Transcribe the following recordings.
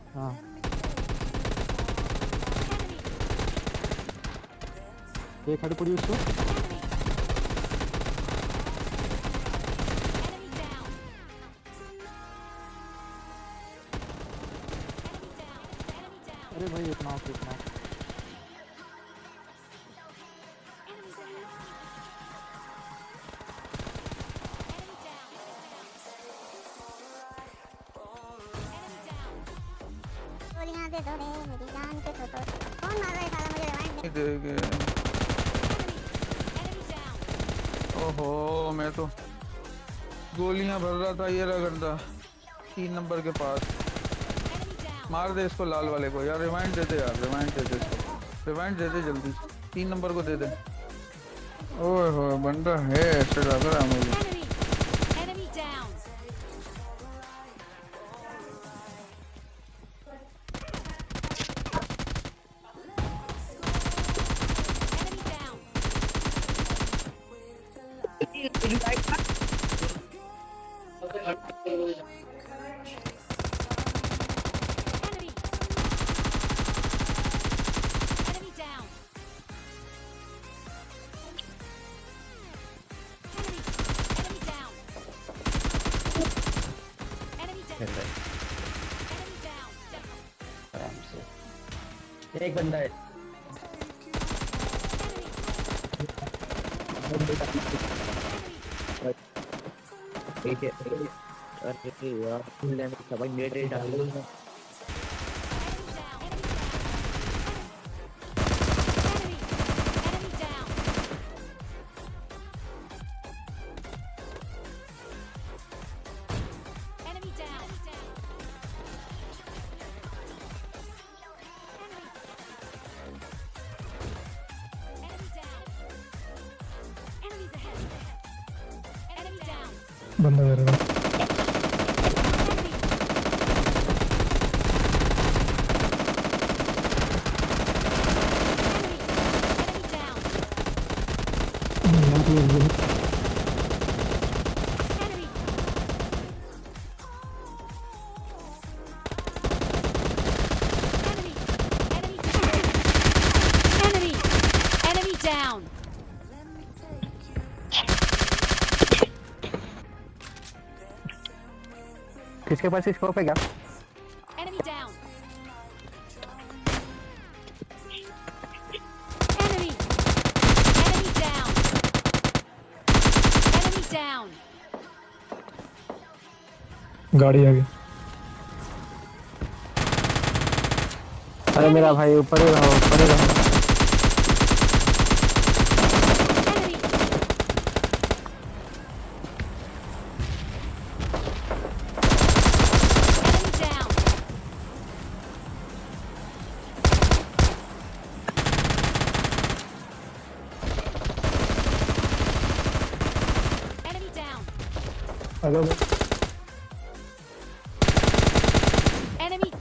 हाँ एक खड़ी पड़ी उसको। अरे भाई इतना इतना गोलियां दे दो रे मेरी जान के तो कौन मार रहा है साला मुझे रिवाइंड देंगे। ओहो मैं तो गोलियां भर रहा था, ये रहा गंदा 3 नंबर के पास। मार दे इसको लाल वाले को यार, रिवाइंड दे दे यार, रिवाइंड दे दे इसको, रिवाइंड दे दे जल्दी, 3 नंबर को दे दे। ओए हो बंदा है ऐसे लग रहा है मुझे। एक बंदा है। ठीक है अरे यार सब मेरे डाल दो। बंदा कर रहा है। किसके पास स्कोप है क्या? Enemy down. Enemy. Enemy down. Enemy down. गाड़ी आ गई। अरे मेरा भाई ऊपर ही रहो, ऊपर ही रहो। Hello Enemy.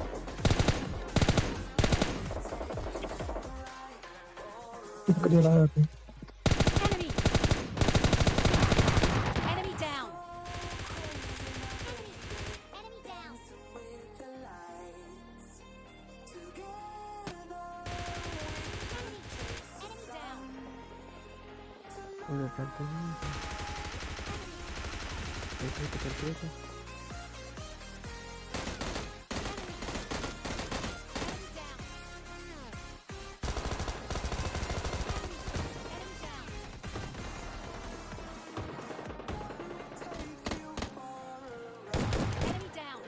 चला जाते हैं। Enemy. Enemy down. Enemy down. Enemy down. Enemy down.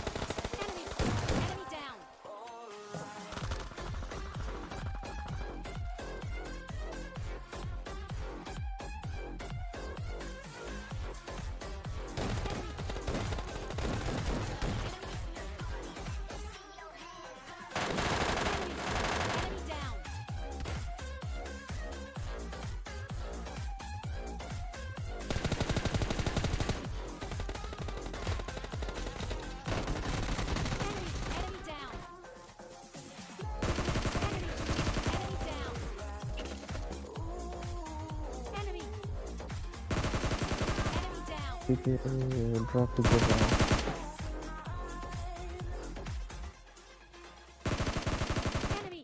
Enemy down. पीछे ड्रॉप पे गिर रहा है। Enemy.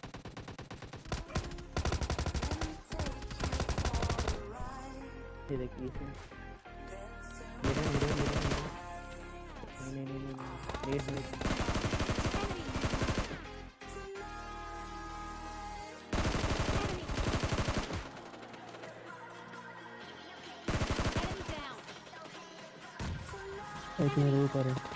ये देखिए इसमें मेरा नहीं Enemy down. एक मेरे ऊपर है।